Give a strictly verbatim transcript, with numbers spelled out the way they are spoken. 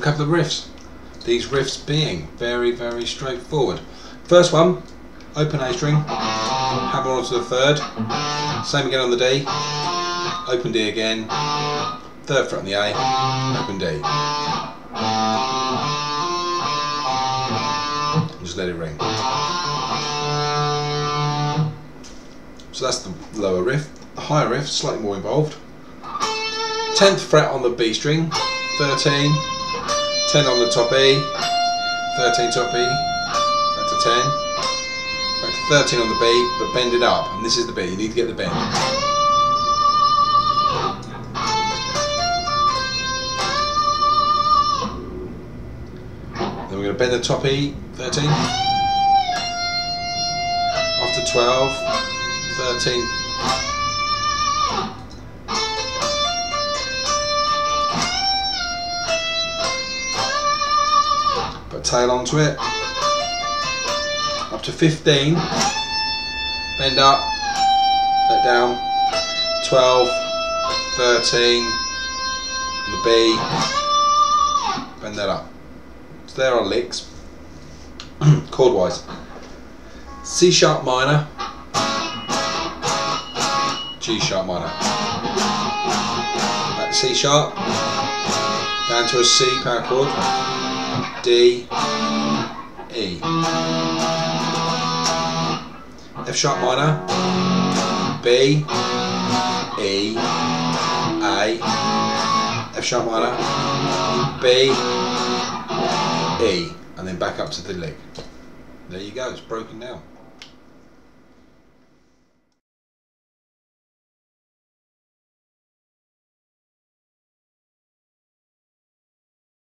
couple of riffs. These riffs being very, very straightforward. First one, open A string, hammer onto the third, same again on the D, open D again, third fret on the A, open D. And just let it ring. So that's the lower riff. The higher riff, slightly more involved. tenth fret on the B string, thirteen, ten on the top E, thirteen top E, back to ten, back to thirteen on the B, but bend it up, and this is the B, you need to get the bend. Then we're going to bend the top E, thirteen, after twelve, thirteen, put a tail onto it, up to fifteen, bend up, let down, twelve, thirteen, on the B, bend that up. So there are licks, chord wise. C sharp minor, G sharp minor, back to C sharp, down to a C power chord, D, E, F sharp minor, B, E, A, F sharp minor, B, E, and then back up to the lick. There you go, it's broken down.